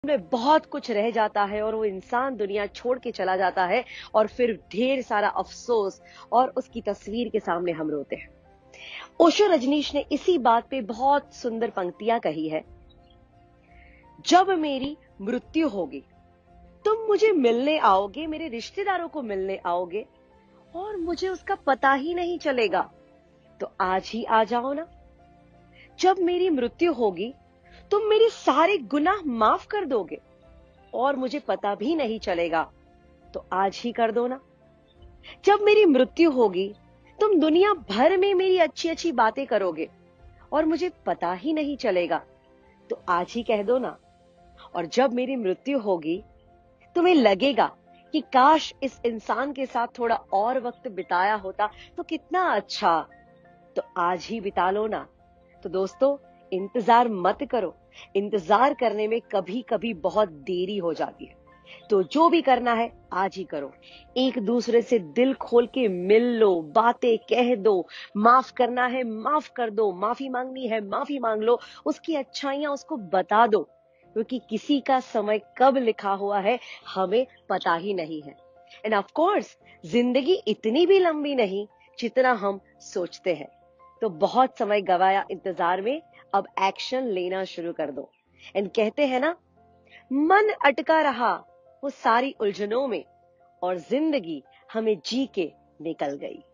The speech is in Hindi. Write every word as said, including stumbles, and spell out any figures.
में बहुत कुछ रह जाता है और वो इंसान दुनिया छोड़ के चला जाता है और फिर ढेर सारा अफसोस और उसकी तस्वीर के सामने हम रोते हैं। ओशो रजनीश ने इसी बात पे बहुत सुंदर पंक्तियां कही है। जब मेरी मृत्यु होगी तुम मुझे मिलने आओगे, मेरे रिश्तेदारों को मिलने आओगे और मुझे उसका पता ही नहीं चलेगा, तो आज ही आ जाओ ना। जब मेरी मृत्यु होगी तुम मेरे सारे गुनाह माफ कर दोगे और मुझे पता भी नहीं चलेगा, तो आज ही कर दो ना। जब मेरी मृत्यु होगी तुम दुनिया भर में मेरी अच्छी अच्छी बातें करोगे और मुझे पता ही नहीं चलेगा, तो आज ही कह दो ना। और जब मेरी मृत्यु होगी तुम्हें लगेगा कि काश इस इंसान के साथ थोड़ा और वक्त बिताया होता तो कितना अच्छा, तो आज ही बिता लो ना। तो दोस्तों, इंतजार मत करो, इंतजार करने में कभी कभी बहुत देरी हो जाती है। तो जो भी करना है आज ही करो। एक दूसरे से दिल खोल के मिल लो, बातें कह दो, माफ करना है माफ कर दो, माफी मांगनी है माफी मांग लो, उसकी अच्छाइयां उसको बता दो, क्योंकि किसी का समय कब लिखा हुआ है हमें पता ही नहीं है। एंड ऑफ कोर्स जिंदगी इतनी भी लंबी नहीं जितना हम सोचते हैं। तो बहुत समय गवाया इंतजार में, अब एक्शन लेना शुरू कर दो। एंड कहते हैं ना, मन अटका रहा वो सारी उलझनों में और जिंदगी हमें जी के निकल गई।